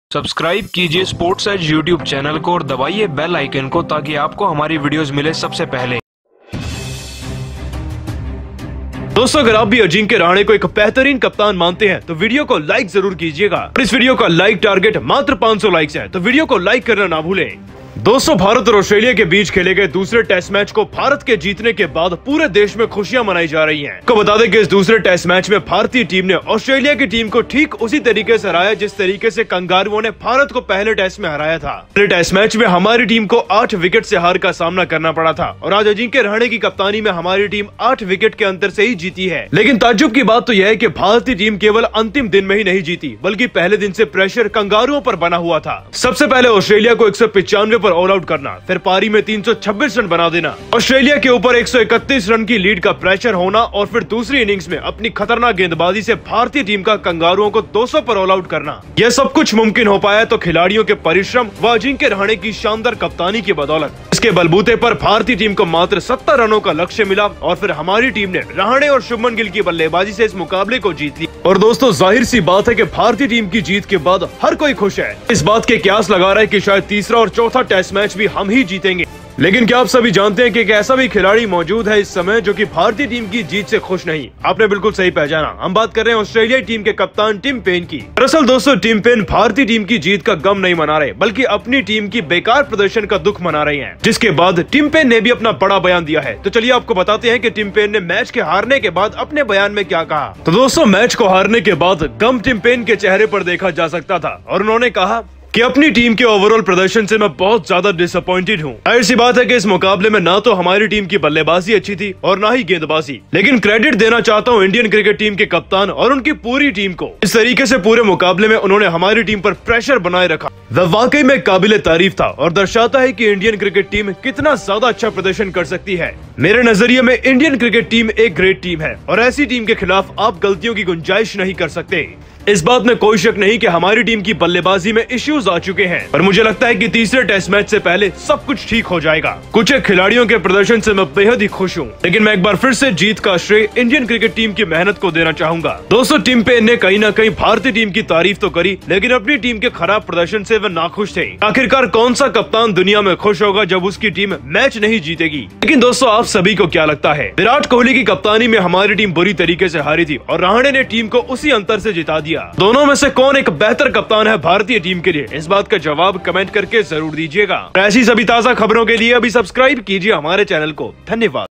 Subscribe कीजिए sports as YouTube channel को और दबाइए बेल आइकन को ताकि आपको हमारी वीडियोस मिले सबसे पहले। दोस्तों, अगर आप भी अजिंक्य रहाणे को एक बेहतरीन कप्तान मानते हैं तो वीडियो को लाइक जरूर कीजिएगा। और इस वीडियो का लाइक टारगेट मात्र 500 लाइक्स है, तो वीडियो को लाइक करना ना भूलें। दोस्तों, भारत और ऑस्ट्रेलिया के बीच खेले गए दूसरे टेस्ट मैच को भारत के जीतने के बाद पूरे देश में खुशियां मनाई जा रही हैं। आपको बता दें कि इस दूसरे टेस्ट मैच में भारतीय टीम ने ऑस्ट्रेलिया की टीम को ठीक उसी तरीके से हराया जिस तरीके से कंगारुओं ने भारत को पहले टेस्ट में हराया था। पहले टेस्ट मैच में हमारी टीम को 8 विकेट से हार का सामना करना पड़ा था और आज अजिंक्य रहाणे की कप्तानी में हमारी टीम 8 विकेट के अंतर से ही जीती है। लेकिन ताज्जुब की बात तो यह है कि भारतीय टीम केवल अंतिम दिन में ही नहीं जीती, बल्कि पहले दिन से प्रेशर कंगारुओं पर बना हुआ था। सबसे पहले ऑस्ट्रेलिया को 195 पर ऑल आउट करना, फिर पारी में 326 रन बना देना, ऑस्ट्रेलिया के ऊपर 131 रन की लीड का प्रेशर होना और फिर दूसरी इनिंग्स में अपनी खतरनाक गेंदबाजी से भारतीय टीम का कंगारुओं को 200 पर ऑल आउट करना। यह सब कुछ मुमकिन हो पाया तो खिलाड़ियों के परिश्रम व अजिंक्य रहाणे की शानदार कप्तानी की बदौलत। इसके बलबूते पर भारतीय टीम को मात्र 70 रनों का लक्ष्य मिला और फिर हमारी टीम ने रहाणे और शुभमन गिल की बल्लेबाजी से इस मुकाबले को जीत लिया। और दोस्तों, जाहिर सी बात है कि भारतीय टीम की जीत के बाद हर कोई खुश है। इस बात के कयास लगा रहा है कि शायद तीसरा और चौथा टेस्ट मैच भी हम ही जीतेंगे। लेकिन क्या आप सभी जानते हैं कि एक ऐसा भी खिलाड़ी मौजूद है इस समय जो कि भारतीय टीम की जीत से खुश नहीं? आपने बिल्कुल सही पहचाना, हम बात कर रहे हैं ऑस्ट्रेलियाई टीम के कप्तान टिम पेन की। दरअसल दोस्तों, टिम पेन भारतीय टीम की जीत का गम नहीं मना रहे, बल्कि अपनी टीम की बेकार प्रदर्शन का दुख मना रहे हैं। जिसके बाद टिम पेन ने भी अपना बड़ा बयान दिया है। तो चलिए आपको बताते हैं कि टिम पेन ने मैच के हारने के बाद अपने बयान में क्या कहा। तो दोस्तों, मैच को हारने के बाद गम टिम पेन के चेहरे पर देखा जा सकता था और उन्होंने कहा कि अपनी टीम के ओवरऑल प्रदर्शन से मैं बहुत ज्यादा डिसअपॉइंटेड हूँ। जाहिर सी बात है कि इस मुकाबले में ना तो हमारी टीम की बल्लेबाजी अच्छी थी और ना ही गेंदबाजी, लेकिन क्रेडिट देना चाहता हूँ इंडियन क्रिकेट टीम के कप्तान और उनकी पूरी टीम को। इस तरीके से पूरे मुकाबले में उन्होंने हमारी टीम पर प्रेशर बनाए रखा, वह वाकई में काबिले तारीफ था और दर्शाता है कि इंडियन क्रिकेट टीम कितना ज्यादा अच्छा प्रदर्शन कर सकती है। मेरे नजरिए में इंडियन क्रिकेट टीम एक ग्रेट टीम है और ऐसी टीम के खिलाफ आप गलतियों की गुंजाइश नहीं कर सकते। इस बात में कोई शक नहीं कि हमारी टीम की बल्लेबाजी में इश्यूज आ चुके हैं, पर मुझे लगता है कि तीसरे टेस्ट मैच से पहले सब कुछ ठीक हो जाएगा। कुछ एक खिलाड़ियों के प्रदर्शन से मैं बेहद ही खुश हूँ, लेकिन मैं एक बार फिर से जीत का श्रेय इंडियन क्रिकेट टीम की मेहनत को देना चाहूंगा। दोस्तों, टिम पेन ने कहीं न कहीं भारतीय टीम की तारीफ तो करी, लेकिन अपनी टीम के खराब प्रदर्शन से वह नाखुश थे। आखिरकार कौन सा कप्तान दुनिया में खुश होगा जब उसकी टीम मैच नहीं जीतेगी? लेकिन दोस्तों, आप सभी को क्या लगता है? विराट कोहली की कप्तानी में हमारी टीम बुरी तरीके से हारी थी और रहाणे ने टीम को उसी अंतर से जिता दिया। दोनों में से कौन एक बेहतर कप्तान है भारतीय टीम के लिए? इस बात का जवाब कमेंट करके जरूर दीजिएगा। ऐसी सभी ताजा खबरों के लिए अभी सब्सक्राइब कीजिए हमारे चैनल को। धन्यवाद।